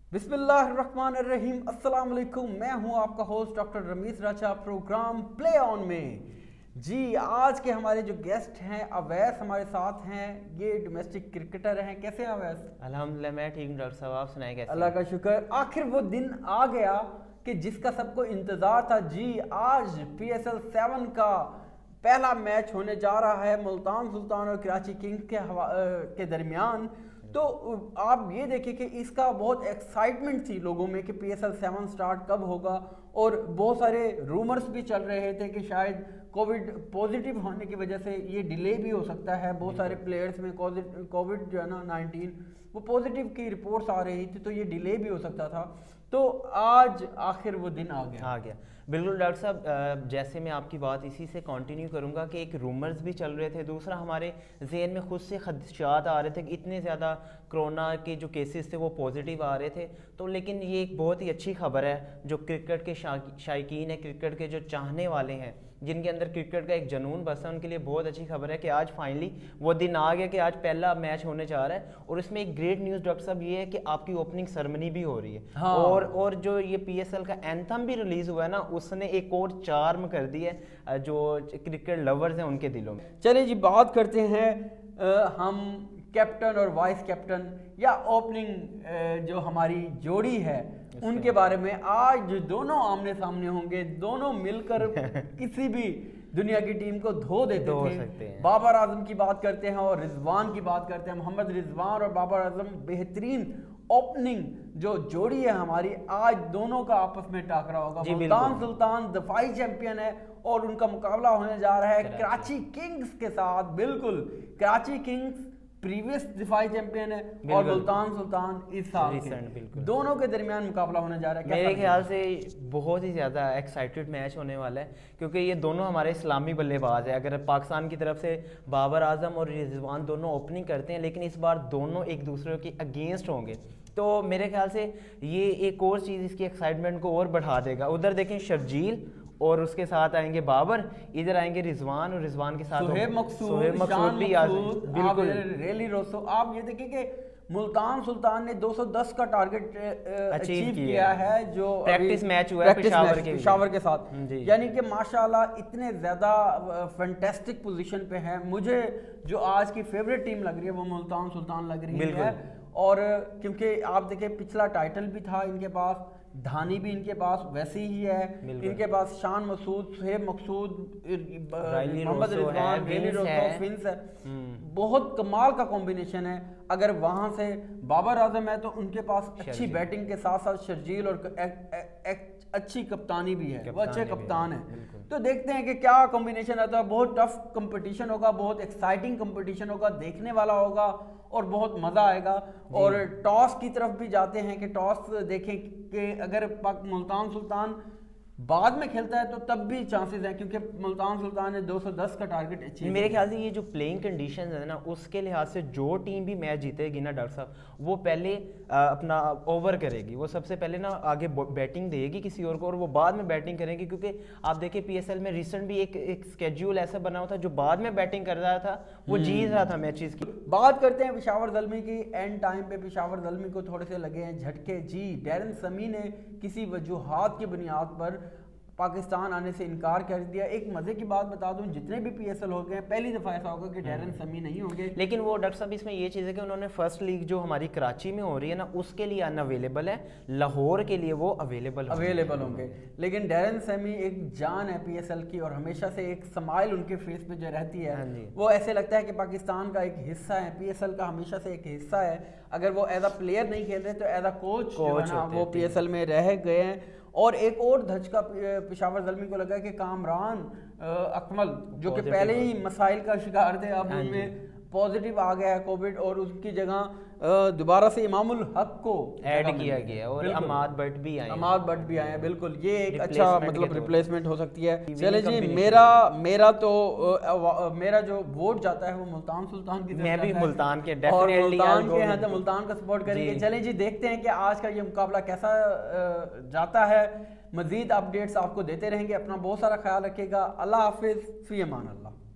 बिस्मिल्लाहिर्रहमानिर्रहीम। अस्सलाम वालेकुम। मैं हूं आपका host doctor Rameez Raja, program play on में। जी, आज के हमारे जो गेस्ट हैं अवैस हमारे साथ हैं। ये डोमेस्टिक क्रिकेटर हैं। कैसे हैं अवैस? अल्हम्दुलिल्लाह मैं ठीक हूं डॉक्टर साहब, आप सुनाएं कैसे? अल्लाह का शुक्र। आखिर वो दिन आ गया कि जिसका सबको इंतज़ार था। जी, आज PSL 7 का पहला मैच होने जा रहा है मुल्तान सुल्तान और कराची किंग्स के दरमियान। तो आप ये देखिए कि इसका बहुत एक्साइटमेंट थी लोगों में कि PSL 7 स्टार्ट कब होगा, और बहुत सारे रूमर्स भी चल रहे थे कि शायद कोविड पॉजिटिव होने की वजह से ये डिले भी हो सकता है। बहुत सारे प्लेयर्स में कोविड जो है ना 19 वो पॉजिटिव की रिपोर्ट्स आ रही थी, तो ये डिले भी हो सकता था। तो आज आखिर वो दिन आ गया। बिल्कुल डॉक्टर साहब, जैसे मैं आपकी बात इसी से कंटिन्यू करूंगा कि एक रूमर्स भी चल रहे थे, दूसरा हमारे जहन में खुद से खदशात आ रहे थे कि इतने ज़्यादा कोरोना के जो केसेस थे वो पॉजिटिव आ रहे थे। तो लेकिन ये एक बहुत ही अच्छी खबर है जो क्रिकेट के शायकीन है, क्रिकेट के जो चाहने वाले हैं, जिनके अंदर क्रिकेट का एक जुनून बसा, उनके लिए बहुत अच्छी खबर है कि आज फाइनली वो दिन आ गया कि आज पहला मैच होने जा रहा है। और इसमें एक ग्रेट न्यूज़ डॉक्टर साहब ये है कि आपकी ओपनिंग सेरेमनी भी हो रही है। हाँ। और जो ये PSL का एंथम भी रिलीज हुआ है ना, उसने एक और चार्म कर दी है जो क्रिकेट लवर्स हैं उनके दिलों में। चलिए जी, बात करते हैं हम कैप्टन और वाइस कैप्टन या ओपनिंग जो हमारी जोड़ी है उनके बारे में। आज दोनों आमने सामने होंगे, दोनों मिलकर किसी भी दुनिया की टीम को धो देते थे। बाबर आजम की बात करते हैं और रिजवान की बात करते हैं। मोहम्मद रिजवान और बाबर आजम बेहतरीन ओपनिंग जो जोड़ी है हमारी, आज दोनों का आपस में टाकरा होगा। मुल्तान सुल्तान दफाई चैंपियन है और उनका मुकाबला होने जा रहा है कराची किंग्स के साथ। बिल्कुल, कराची किंग्स प्रीवियस दिफाई चैंपियन है और मुल्तान सुल्तान इस साल के। दोनों के दरमियान मुकाबला होने जा रहा है। मेरे ख्याल से बहुत ही ज़्यादा एक्साइटेड मैच होने वाला है, क्योंकि ये दोनों हमारे इस्लामी बल्लेबाज है। अगर पाकिस्तान की तरफ से बाबर आजम और रिजवान दोनों ओपनिंग करते हैं, लेकिन इस बार दोनों एक दूसरे के अगेंस्ट होंगे, तो मेरे ख्याल से ये एक और चीज़ इसकी एक्साइटमेंट को और बढ़ा देगा। उधर देखें शर्जील और उसके साथ आएंगे बाबर, इधर आएंगे रिजवान और रिजवान के साथ सुहेब मकसूद भी बिल्कुल रेली रोसो। आप ये देखिए कि मुल्तान सुल्तान ने 210 का टारगेट अचीव किया है जो प्रैक्टिस मैच हुआ है पेशावर के साथ। यानी कि माशाल्लाह इतने ज़्यादा फैंटास्टिक पोजीशन पे है। मुझे जो आज की फेवरेट टीम लग रही है वो मुल्तान सुल्तान लग रही है। और क्योंकि आप देखें पिछला टाइटल भी था इनके पास, धानी भी इनके पास वैसे ही है, इनके पास शान मसूद, सुहेब मकसूद, मोहम्मद रिजवान, रेली रोसो, फिंस है। बहुत कमाल का कॉम्बिनेशन है। अगर वहां से बाबर आजम है तो उनके पास अच्छी बैटिंग के साथ साथ शर्जील और अच्छी कप्तानी भी है, वो अच्छे कप्तान है। तो देखते हैं कि क्या कॉम्बिनेशन आता है। बहुत टफ कंपटीशन होगा, बहुत एक्साइटिंग कंपटीशन होगा, देखने वाला होगा और बहुत मज़ा आएगा। और टॉस की तरफ भी जाते हैं कि टॉस देखें कि अगर मुल्तान सुल्तान बाद में खेलता है तो तब भी चांसेस हैं, क्योंकि मुल्तान सुल्तान ने 210 का टारगेट अचीव। मेरे ख्याल से ये जो प्लेइंग कंडीशंस है ना, उसके लिहाज से जो टीम भी मैच जीतेगी ना डॉक्टर साहब, वो पहले अपना ओवर करेगी। वो सबसे पहले ना आगे बैटिंग देगी किसी और को, और वो बाद में बैटिंग करेंगी। क्योंकि आप देखिए PSL में रिसेंट भी एक स्केड्यूल ऐसा बना हुआ था, जो बाद में बैटिंग कर रहा था वो जीत रहा था मैचेस की। बात करते हैं पेशावर ज़ल्मी की। एंड टाइम पे पेशावर ज़ल्मी को थोड़े से लगे हैं झटके। जी, डैरन समी ने किसी वजूहात की बुनियाद पर पाकिस्तान आने से इनकार कर दिया। एक मजे की बात बता दूं, जितने भी PSL हो गए पहली दफा ऐसा होगा कि डैरन समी नहीं होंगे। लेकिन वो डॉक्टर साहब इसमें ये चीज़ है कि उन्होंने फर्स्ट लीग जो हमारी कराची में हो रही है ना, उसके लिए अनअवेलेबल है, लाहौर के लिए वो अवेलेबल होंगे। लेकिन डैरन समी एक जान है PSL की, और हमेशा से एक स्माइल उनके फेस पे जो रहती है, वो ऐसे लगता है कि पाकिस्तान का एक हिस्सा है, PSL का हमेशा से एक हिस्सा है। अगर वो एज अ प्लेयर नहीं खेल रहे तो एज अ कोच वो PSL में रह गए हैं। और एक और धचका पेशावर ज़ल्मी को लगा कि कामरान अकमल, जो कि पहले ही मसाइल का शिकार थे, अब उनमें पॉजिटिव आ गया है कोविड, और उसकी जगह दोबारा से इमामुल हक को ऐड किया गया और अमाद भट्ट भी आए हैं। बिल्कुल, ये एक अच्छा मतलब रिप्लेसमेंट हो सकती है। चले जी, मेरा जो वोट जाता है वो मुल्तान सुल्तान की तरफ। मैं भी मुल्तान के मुल्तान के हैं तो मुल्तान का सपोर्ट करेंगे। चले जी, देखते हैं कि आज का ये मुकाबला कैसा जाता है। मजीद अपडेट्स आपको देते रहेंगे। अपना बहुत सारा ख्याल रखिएगा। अल्लाह हाफिज़, फी अमान अल्लाह।